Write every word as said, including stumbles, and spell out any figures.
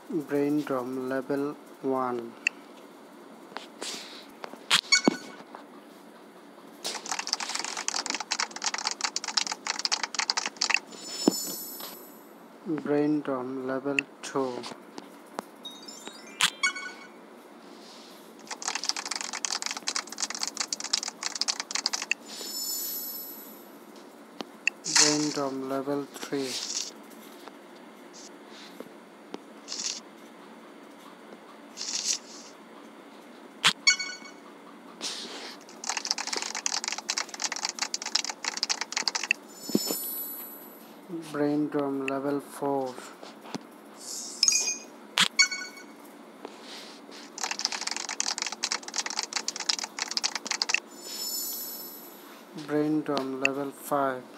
Braindom Level one. Braindom Level two. Braindom Level three. Braindom Level four. Braindom Level five.